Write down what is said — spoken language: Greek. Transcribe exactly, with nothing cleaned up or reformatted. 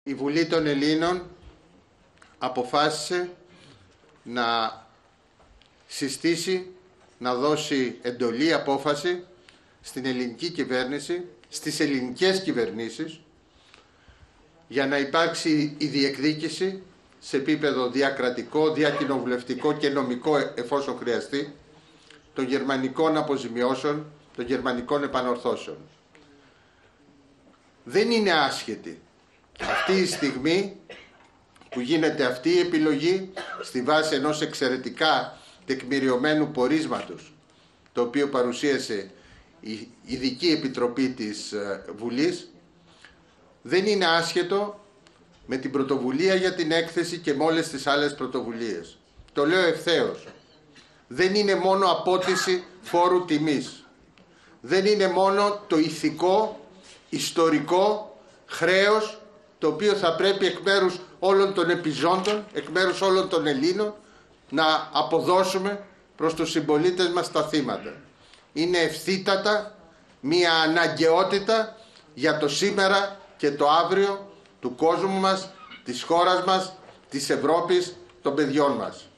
Η Βουλή των Ελλήνων αποφάσισε να συστήσει, να δώσει εντολή, απόφαση στην ελληνική κυβέρνηση, στις ελληνικές κυβερνήσεις, για να υπάρξει η διεκδίκηση σε επίπεδο διακρατικό, διακοινοβουλευτικό και νομικό, εφόσον χρειαστεί, των γερμανικών αποζημιώσεων, των γερμανικών επανορθώσεων. Δεν είναι άσχετη αυτή η στιγμή που γίνεται αυτή η επιλογή στη βάση ενός εξαιρετικά τεκμηριωμένου πορίσματος, το οποίο παρουσίασε η Ειδική Επιτροπή της Βουλής. Δεν είναι άσχετο με την πρωτοβουλία για την έκθεση και με όλες τις άλλες πρωτοβουλίες. Το λέω ευθέως. Δεν είναι μόνο απότιση φόρου τιμής. Δεν είναι μόνο το ηθικό, ιστορικό χρέος, το οποίο θα πρέπει εκ μέρους όλων των επιζώντων, εκ μέρους όλων των Ελλήνων, να αποδώσουμε προς τους συμπολίτες μας τα θύματα. Είναι ευθύτατα μία αναγκαιότητα για το σήμερα και το αύριο του κόσμου μας, της χώρας μας, της Ευρώπης, των παιδιών μας.